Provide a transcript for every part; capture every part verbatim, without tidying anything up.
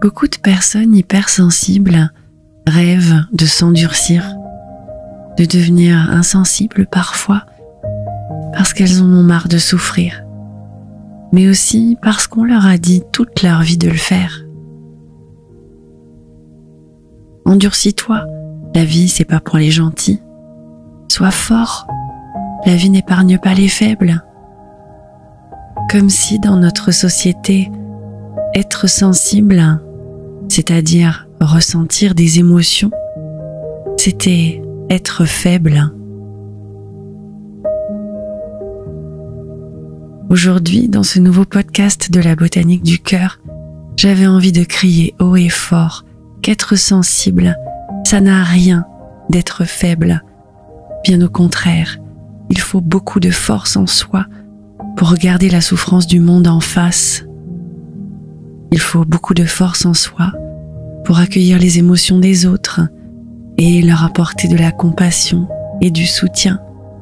Beaucoup de personnes hypersensibles rêvent de s'endurcir, de devenir insensibles parfois, parce qu'elles en ont marre de souffrir, mais aussi parce qu'on leur a dit toute leur vie de le faire. Endurcis-toi, la vie c'est pas pour les gentils. Sois fort, la vie n'épargne pas les faibles. Comme si dans notre société, être sensible, c'est-à-dire ressentir des émotions, c'était être faible. Aujourd'hui, dans ce nouveau podcast de la botanique du cœur, j'avais envie de crier haut et fort qu'être sensible, ça n'a rien d'être faible. Bien au contraire, il faut beaucoup de force en soi pour regarder la souffrance du monde en face. Il faut beaucoup de force en soi pour accueillir les émotions des autres et leur apporter de la compassion et du soutien.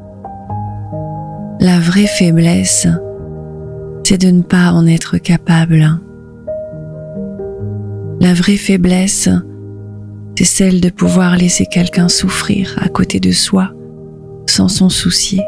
La vraie faiblesse, c'est de ne pas en être capable. La vraie faiblesse, c'est celle de pouvoir laisser quelqu'un souffrir à côté de soi sans s'en soucier.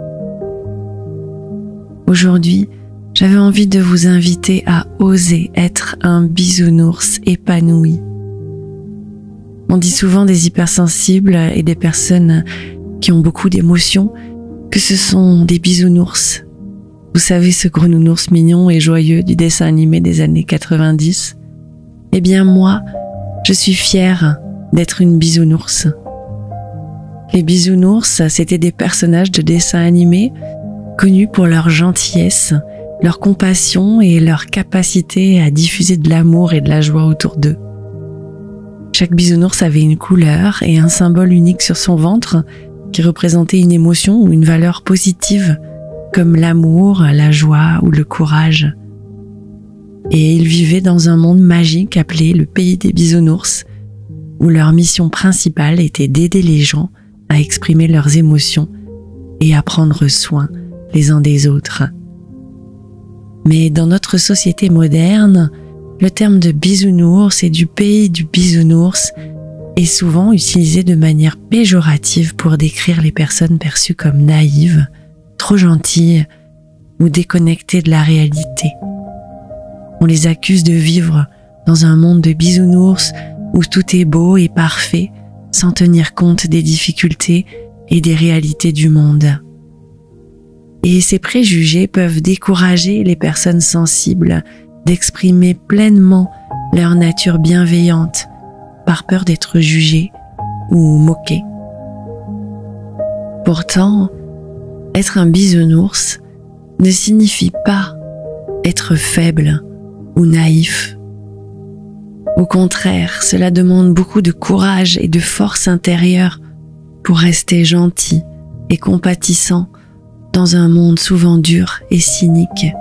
Aujourd'hui, j'avais envie de vous inviter à oser être un bisounours épanoui. On dit souvent des hypersensibles et des personnes qui ont beaucoup d'émotions que ce sont des bisounours. Vous savez, ce gros nounours mignon et joyeux du dessin animé des années quatre-vingt-dix? Eh bien moi, je suis fière d'être une bisounours. Les bisounours, c'était des personnages de dessins animés connus pour leur gentillesse, leur compassion et leur capacité à diffuser de l'amour et de la joie autour d'eux. Chaque bisounours avait une couleur et un symbole unique sur son ventre qui représentait une émotion ou une valeur positive, comme l'amour, la joie ou le courage. Et ils vivaient dans un monde magique appelé le pays des bisounours, où leur mission principale était d'aider les gens à exprimer leurs émotions et à prendre soin les uns des autres. Mais dans notre société moderne, le terme de bisounours et du pays du bisounours est souvent utilisé de manière péjorative pour décrire les personnes perçues comme naïves, trop gentilles ou déconnectées de la réalité. On les accuse de vivre dans un monde de bisounours où tout est beau et parfait, sans tenir compte des difficultés et des réalités du monde. Et ces préjugés peuvent décourager les personnes sensibles d'exprimer pleinement leur nature bienveillante par peur d'être jugées ou moquées. Pourtant, être un bisounours ne signifie pas être faible ou naïf. Au contraire, cela demande beaucoup de courage et de force intérieure pour rester gentil et compatissant dans un monde souvent dur et cynique.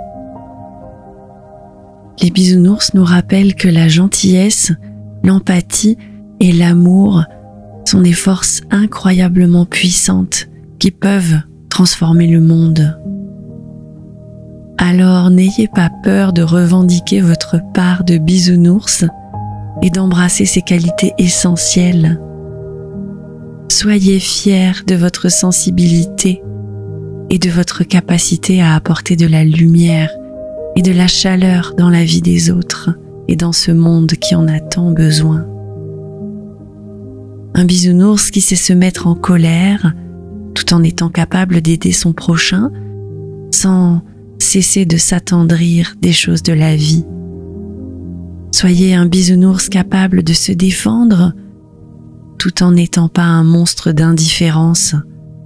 Les bisounours nous rappellent que la gentillesse, l'empathie et l'amour sont des forces incroyablement puissantes qui peuvent transformer le monde. Alors n'ayez pas peur de revendiquer votre part de bisounours et d'embrasser ces qualités essentielles. Soyez fiers de votre sensibilité et de votre capacité à apporter de la lumière et de la chaleur dans la vie des autres et dans ce monde qui en a tant besoin. Un bisounours qui sait se mettre en colère tout en étant capable d'aider son prochain sans cesser de s'attendrir des choses de la vie. Soyez un bisounours capable de se défendre tout en n'étant pas un monstre d'indifférence.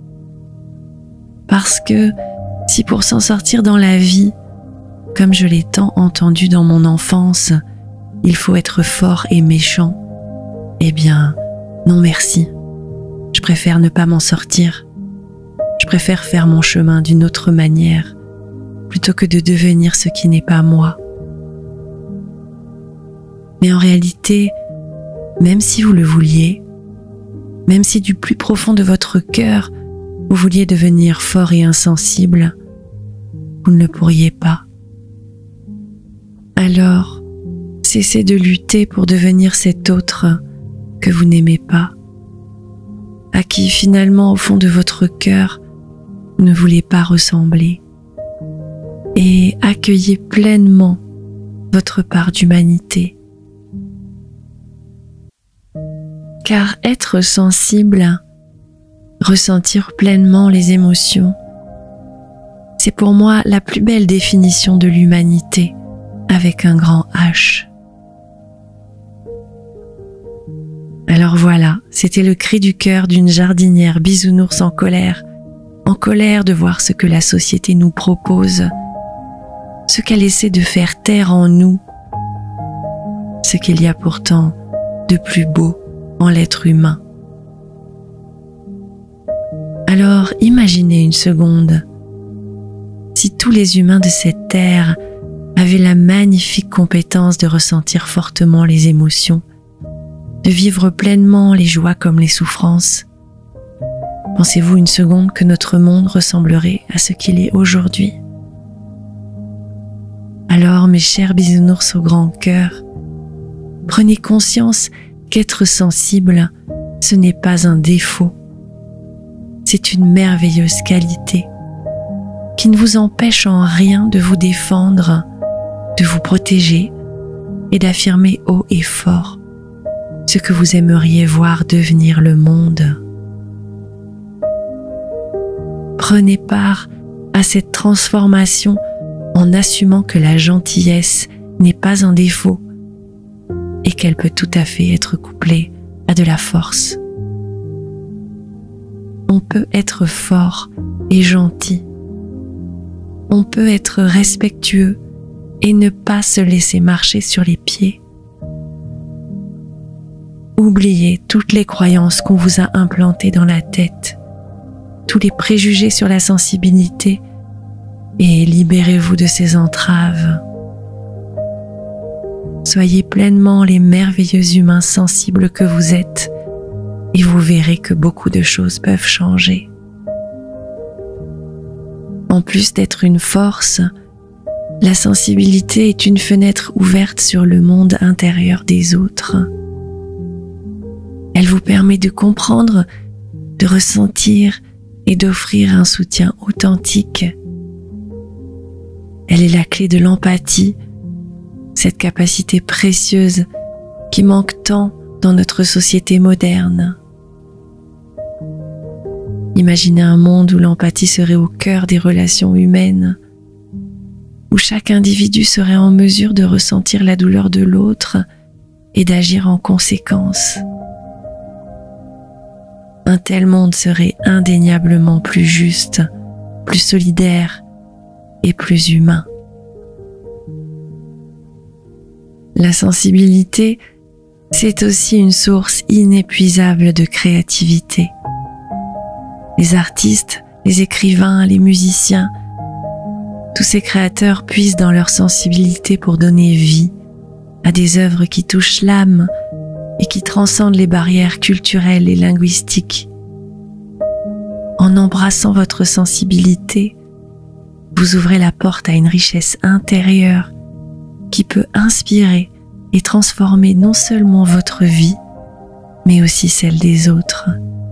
Parce que si pour s'en sortir dans la vie, comme je l'ai tant entendu dans mon enfance, il faut être fort et méchant, eh bien, non merci. Je préfère ne pas m'en sortir. Je préfère faire mon chemin d'une autre manière, plutôt que de devenir ce qui n'est pas moi. Mais en réalité, même si vous le vouliez, même si du plus profond de votre cœur, vous vouliez devenir fort et insensible, vous ne le pourriez pas. Alors, cessez de lutter pour devenir cet autre que vous n'aimez pas, à qui finalement au fond de votre cœur vous ne voulez pas ressembler, et accueillez pleinement votre part d'humanité. Car être sensible, ressentir pleinement les émotions, c'est pour moi la plus belle définition de l'humanité avec un grand H. Alors voilà, c'était le cri du cœur d'une jardinière bisounours en colère, en colère de voir ce que la société nous propose, ce qu'elle essaie de faire taire en nous, ce qu'il y a pourtant de plus beau en l'être humain. Alors imaginez une seconde, si tous les humains de cette terre avaient la magnifique compétence de ressentir fortement les émotions, de vivre pleinement les joies comme les souffrances, pensez-vous une seconde que notre monde ressemblerait à ce qu'il est aujourd'hui? Alors, mes chers bisounours au grand cœur, prenez conscience qu'être sensible, ce n'est pas un défaut, c'est une merveilleuse qualité qui ne vous empêche en rien de vous défendre, de vous protéger et d'affirmer haut et fort ce que vous aimeriez voir devenir le monde. Prenez part à cette transformation en assumant que la gentillesse n'est pas un défaut et qu'elle peut tout à fait être couplée à de la force. On peut être fort et gentil. On peut être respectueux et ne pas se laisser marcher sur les pieds. Oubliez toutes les croyances qu'on vous a implantées dans la tête, tous les préjugés sur la sensibilité, et libérez-vous de ces entraves. Soyez pleinement les merveilleux humains sensibles que vous êtes, et vous verrez que beaucoup de choses peuvent changer. En plus d'être une force, la sensibilité est une fenêtre ouverte sur le monde intérieur des autres. Elle vous permet de comprendre, de ressentir et d'offrir un soutien authentique. Elle est la clé de l'empathie, cette capacité précieuse qui manque tant dans notre société moderne. Imaginez un monde où l'empathie serait au cœur des relations humaines, où chaque individu serait en mesure de ressentir la douleur de l'autre et d'agir en conséquence. Un tel monde serait indéniablement plus juste, plus solidaire et plus humain. La sensibilité, c'est aussi une source inépuisable de créativité. Les artistes, les écrivains, les musiciens, tous ces créateurs puisent dans leur sensibilité pour donner vie à des œuvres qui touchent l'âme et qui transcendent les barrières culturelles et linguistiques. En embrassant votre sensibilité, vous ouvrez la porte à une richesse intérieure qui peut inspirer et transformer non seulement votre vie, mais aussi celle des autres.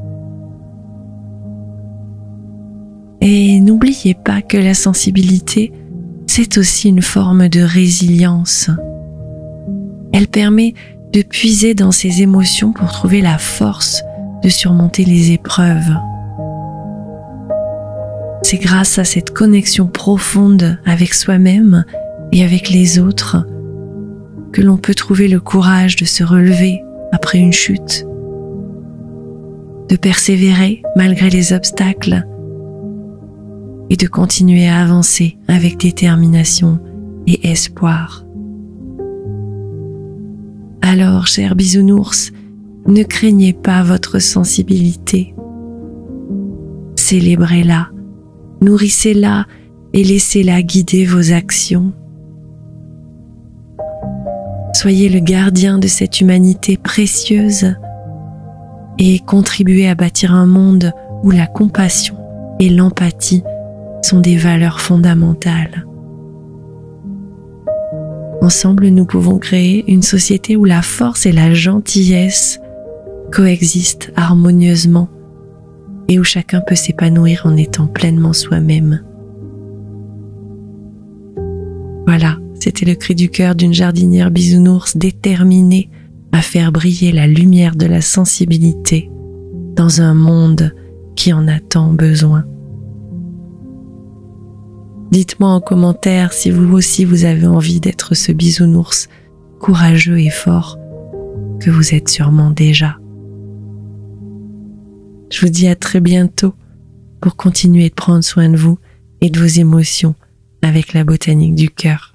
Et n'oubliez pas que la sensibilité, c'est aussi une forme de résilience. Elle permet de puiser dans ses émotions pour trouver la force de surmonter les épreuves. C'est grâce à cette connexion profonde avec soi-même et avec les autres que l'on peut trouver le courage de se relever après une chute, de persévérer malgré les obstacles et de continuer à avancer avec détermination et espoir. Alors, chers bisounours, ne craignez pas votre sensibilité. Célébrez-la, nourrissez-la et laissez-la guider vos actions. Soyez le gardien de cette humanité précieuse et contribuez à bâtir un monde où la compassion et l'empathie sont des valeurs fondamentales. Ensemble, nous pouvons créer une société où la force et la gentillesse coexistent harmonieusement et où chacun peut s'épanouir en étant pleinement soi-même. Voilà, c'était le cri du cœur d'une jardinière bisounours déterminée à faire briller la lumière de la sensibilité dans un monde qui en a tant besoin. Dites-moi en commentaire si vous aussi vous avez envie d'être ce bisounours courageux et fort que vous êtes sûrement déjà. Je vous dis à très bientôt pour continuer de prendre soin de vous et de vos émotions avec la botanique du cœur.